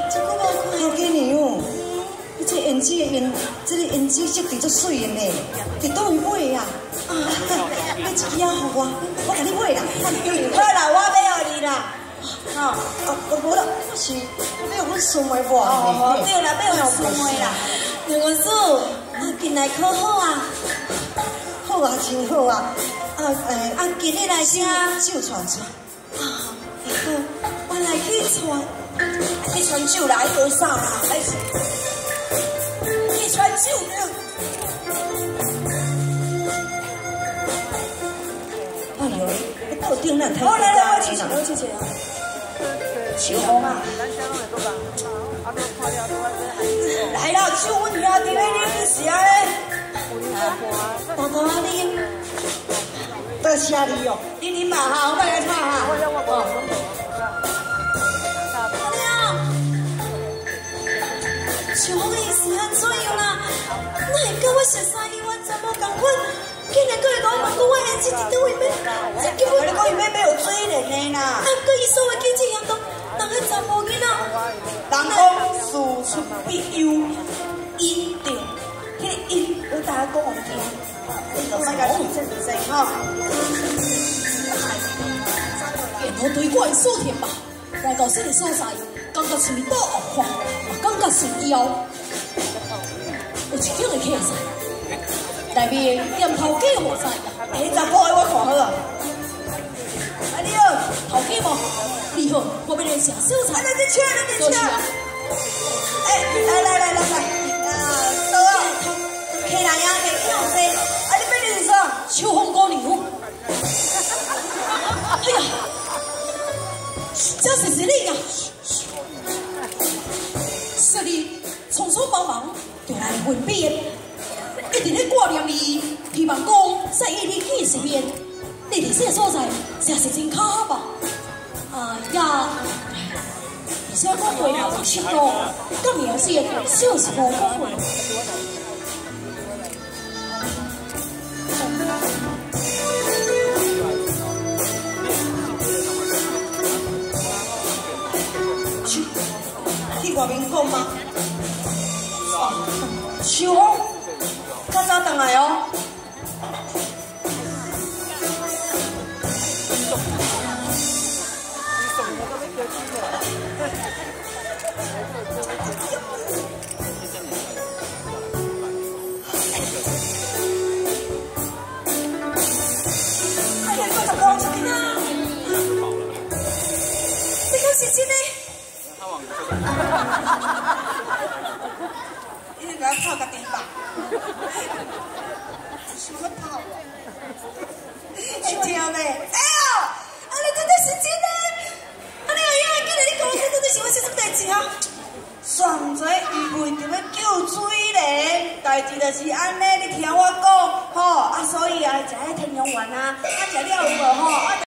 这个无看好几年哦。你这胭脂的这个胭脂色地足水的呢，伫倒位买呀？啊，你一支啊，互我甲你买啦。 好啦，我买互你啦。哦， 无啦，我是要阮孙妹买。 哦，对啦，买互孙妹啦。两个叔，近来可好啊？ 好啊，真好啊。 今日来啥？ 酒传出。 啊，会好，我来去传。去传酒啦，爱多少啦？去传酒呢？ 哎呦，到顶咱睇。 好来来，我去去。秋红啊！来啦，秋红兄弟，你是啥嘞？大大啊你， 多谢你哦。 你啉嘛哈，我帮你擦哈。阿亮，秋红的是安怎样啦？那会跟我熟三伊完全无共款，竟然搁会讲我我胭脂伫倒位买，这叫我讲伊买有水灵的啦。啊，搁伊所谓经济行动。人个查某囡仔，人讲事出必有因着，迄个因有大家讲互听，你就莫甲出这个声吼。 然后对我的所听吧，来到这个所在，感觉是倒恶化，也感觉是妖。有一间的客栈，内面店头家何在？ 查甫的我看好啊。啊你好， 头家无？你好，我要来吃小菜。 来，你请，你请。来，走啊！客人呀，客人好些。啊，你要认啥？ 秋风姑娘。哎呀，这是你呀！是你匆匆忙忙就来分娩，一直咧挂念你，希望讲在意你去身边。你伫这个所在，真是真巧合吧？呀，而且讲话有深度，甲描写少是无讲话。 去外面讲吗？秋风，较早回来哦。你不要泡个地吧？什么泡啊？你听没？哎呦，啊你真的是真的？啊你哎呀，今日你讲这到底是发生什么代志啊？上侪鱼为着要救水莲，代志就是安尼，你听我讲，吼啊，所以啊，食迄天龙丸啊，啊食了有无吼？